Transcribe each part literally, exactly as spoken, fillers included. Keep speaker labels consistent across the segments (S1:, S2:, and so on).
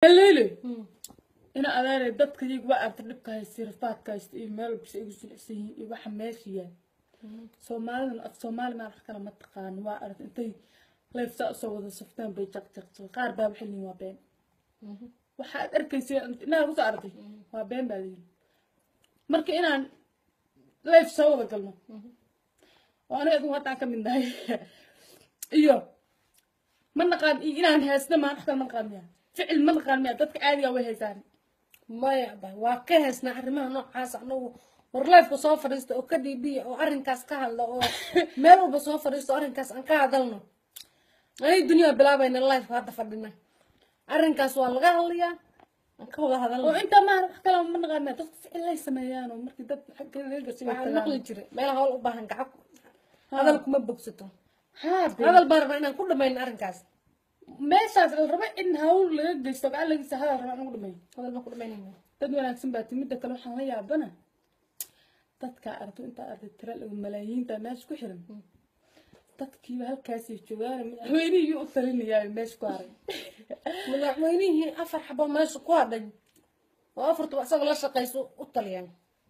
S1: الليلة أنا أنا ردت كذي وقعت ربك هاي السيرفات كايست إيميل بس يقول سي يبقى ماشية سومال الصومال ما راح كلام متقان وقعت أنتي ليف سأصور الصفتين بيجق جق قار باب حلي ما بين وحد أركيسي أنا بس أرضي ما بين بعدين مركي أنا ليف سووا الكلمة وأنا أقول هات عنك من ده إيوه من نقال إنا هاسنا ما نحكي من قامية فعل من قامية تدك عادي أو هيسان
S2: ما يعبه واكهسنا arrimaha noocaas anagu war leefku soo fariisto oo ka dhiibiyo oo arrinkaas ka hadlo oo meel walba soo fariisto arrinkaas aan ka hadalno ay dunyada bilaabayna life hadda fadhina arrinkaas waa laga hadlayaa aan ka wada hadalno
S1: oo inta ma wax kale ma naqaana dad ficil ay sameeyaan oo markii dad xaq laga gashay
S2: waxaan naqli jiray meel hawl u baahan gacab hadal kuma bogsato
S1: haa
S2: hadal baan rabaa inaan ku dhameyn arrinkaas
S1: meeshaas la rabo in hawl laga geysto gacan laga saxada rabaa inuu dhameeyo
S2: hadal ma ku dhameynayno
S1: dad wanaagsan baa timida kale waxaan la yaabana dadka aragto inta arday tira lagu malaayiinta meesha ku xiran dadkii halkaas ay joogaan madaxweynihii u talinayay meesha ku haray
S2: madaxweynihii afar xabo meesha ku hadhay oo afartu asaga la shaqeyso u taliyaan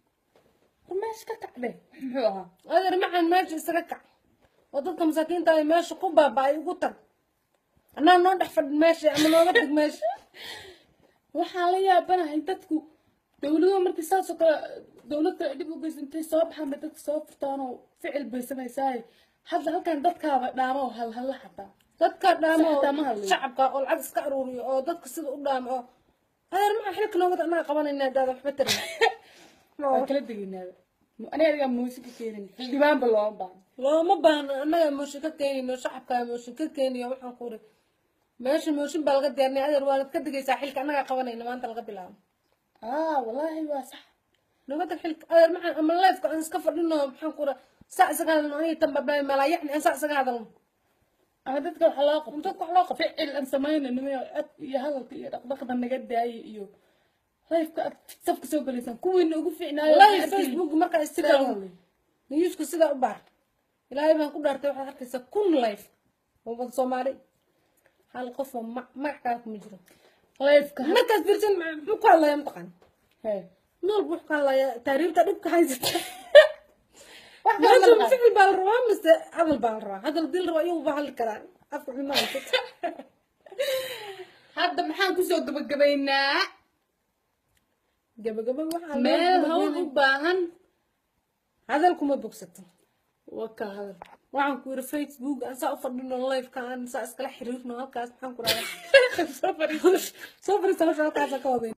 S1: meesha ka kacday muxuu ahaa
S2: adeer macaan meesha isaga kac oo dadka masaakiinta ay meesha ku baaba'ay ugu tag anaa noo dhex fadhi meesha ama nooga dhig meesha
S1: waxaan la yaabanahay dadku dawladdu markii saas oo kale dawlad kale dib u geysantay soo baxaan bay dadka soo furtaan oo ficil bay samaysaa hadda halkan dadkaaba dhaamo hal hal xataa
S2: dadka dhaamo shacabka oo lacag iska aruuriyo oo dadka sida u dhaamo oo adeer maxaa xilka nooga anaa qabanayna daada waxba tarin
S1: waa kala degeynaa aniga muusika keenin xildhibaanba looma baahno
S2: looma baahno annaga muusika keenino shacabka muusika keeniyo waxaan ku uri meesha mooshin baa laga diyaarnay adeer waa ka digaysaa xilka annaga qabanayna maanta laga bilaabo
S1: aa wallaahi waa sax
S2: nabada xilka adeer maxaan ama leefka aan iska fadhino maxaan ku raa sac isaga hadalno aniga tan babay mala yacni aan sac isaga hadalno
S1: ama dadka waxa loo qabto dadka waxa loo qabto ficil aan samaynayno cod iyo hadalka iyo dhaqdhaqda naga daayay iyo leefka safka soo galaysan kuwiina ugu fiicnaayo
S2: wallahi facebook marka istigaalo niyuska sida u baar ilaahay baan ku dhaartay waxaad arkaysaa kun life oo wada Soomaali hal qof oo magac kuma jiro
S1: leefka
S2: markaas fiirsan muxuu ku hadlayaa maqan
S1: hey
S2: nool buu ku hadlayaa taariikhda dhibka haysata wax badan ficil baa la rabaa mise hadal baa la rabaa hadal dil rabaa iyagu baa hadli karaa afka xumaan
S1: hadda maxaan ku soo gabagabaynaa
S2: gabagaba waxa
S1: meel hawl u baahan
S2: hadal kuma bogsato
S1: waka hadal
S2: waxaan ku yiri facebook aan saa u fadhino live ka aan saa iskala xiriirno halkaas maxaan ku raadin soo fariiso soo fariiso halkaas ka wada